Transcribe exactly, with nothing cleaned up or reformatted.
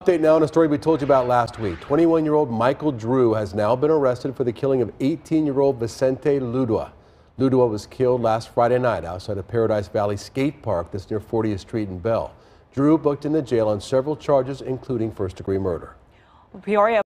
Update now on a story we told you about last week. twenty-one-year-old Mykal Drew has now been arrested for the killing of eighteen-year-old Vincente Ladua. Ladua was killed last Friday night outside of Paradise Valley Skate Park that's near fortieth street in Bell. Drew booked into jail on several charges, including first-degree murder. Peoria